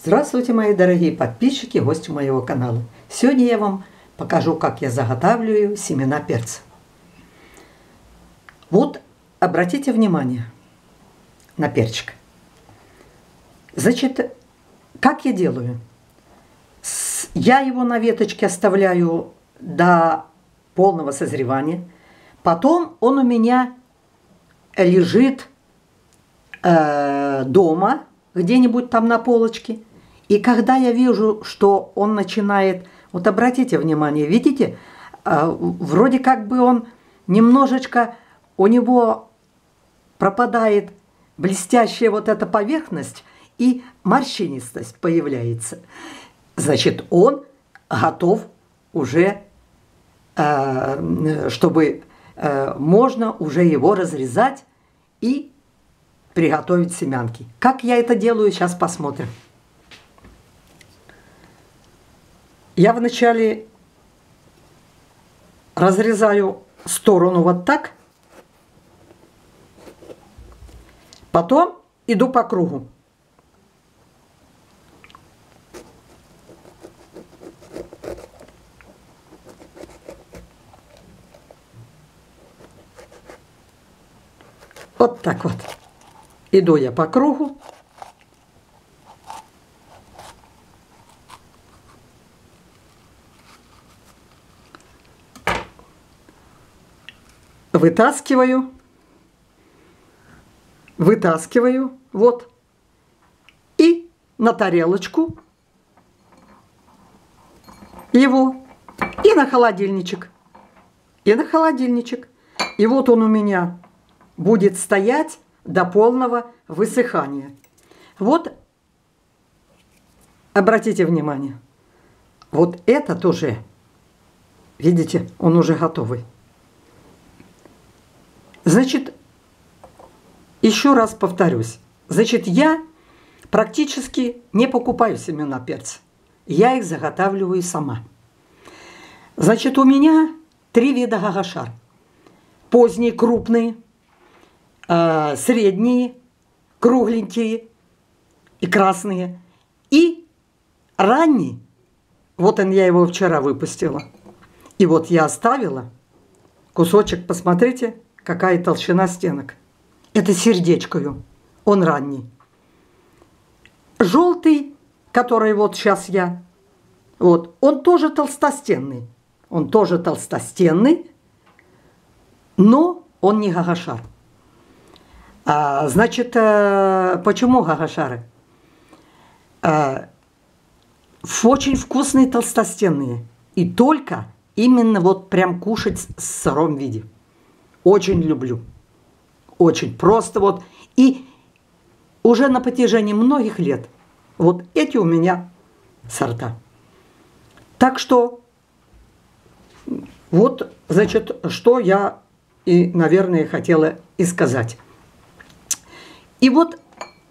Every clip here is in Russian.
Здравствуйте, мои дорогие подписчики, гости моего канала. Сегодня я вам покажу, как я заготавливаю семена перца. Вот, обратите внимание на перчик. Значит, как я делаю? Я его на веточке оставляю до полного созревания. Потом он у меня лежит дома, где-нибудь там на полочке. И когда я вижу, что он начинает, вот обратите внимание, видите, вроде как бы он немножечко, у него пропадает блестящая вот эта поверхность и морщинистость появляется. Значит, он готов уже, чтобы можно уже его разрезать и приготовить семянки. Как я это делаю, сейчас посмотрим. Я вначале разрезаю сторону вот так, потом иду по кругу. Вот так вот. Иду я по кругу. Вытаскиваю, вот, и на тарелочку его, и на холодильничек, и вот он у меня будет стоять до полного высыхания. Вот, обратите внимание, вот этот уже, видите, он уже готовый. Значит, еще раз повторюсь. Значит, я практически не покупаю семена перца. Я их заготавливаю сама. Значит, у меня 3 вида гагашар. Поздние, крупные, средние, кругленькие и красные. И ранние. Вот он, я его вчера выпустила. И вот я оставила кусочек, посмотрите, какая толщина стенок. Это сердечкою, он ранний. Желтый, который вот сейчас я, вот, он тоже толстостенный. Но он не гагашар. Значит, почему гагашары? Очень вкусные толстостенные. И только именно вот прям кушать в сыром виде. Очень люблю. Очень просто вот. И уже на протяжении многих лет вот эти у меня сорта. Так что вот, значит, что я и, наверное, хотела и сказать. И вот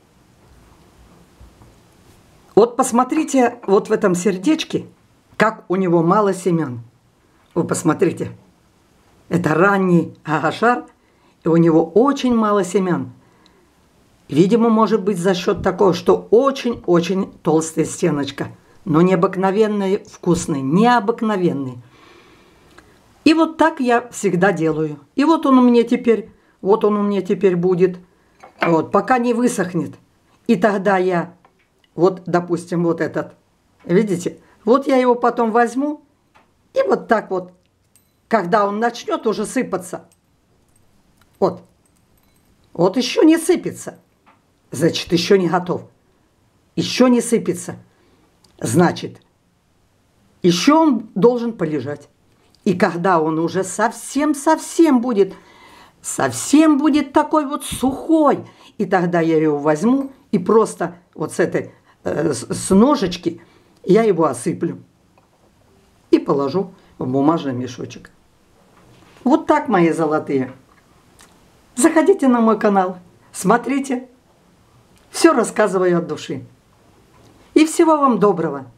посмотрите вот в этом сердечке, как у него мало семян. Вы посмотрите. Это ранний гагашар. И у него очень мало семян. Видимо, может быть за счет такого, что очень-очень толстая стеночка. Но необыкновенный, вкусный, необыкновенный. И вот так я всегда делаю. И вот он у меня теперь, будет, вот, пока не высохнет. И тогда я, вот, допустим, вот этот, видите, вот я его потом возьму, и вот так вот, когда он начнет уже сыпаться, вот еще не сыпется, значит, еще не готов. Еще не сыпется, значит, еще он должен полежать. И когда он уже совсем будет такой вот сухой, и тогда я его возьму и просто вот с ножечки я его осыплю и положу в бумажный мешочек. Вот так, мои золотые. Заходите на мой канал, смотрите, все рассказываю от души. И всего вам доброго.